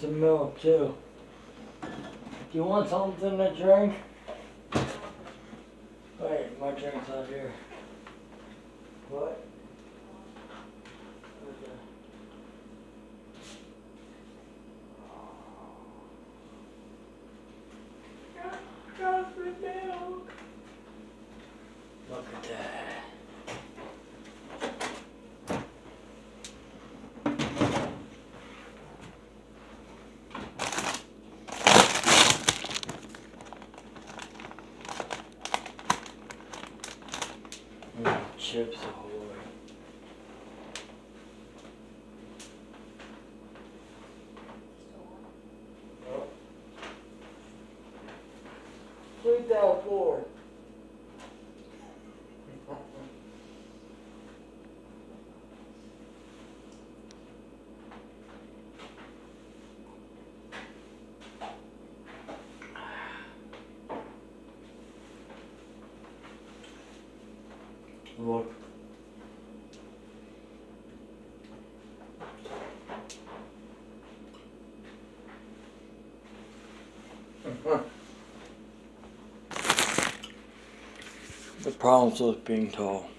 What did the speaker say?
some milk too. Do you want something to drink? Wait, my drink's out here. What? Chocolate milk. Look at that. Chips ahoy. Oh. Sweet down floor. Look. The problem's with being tall.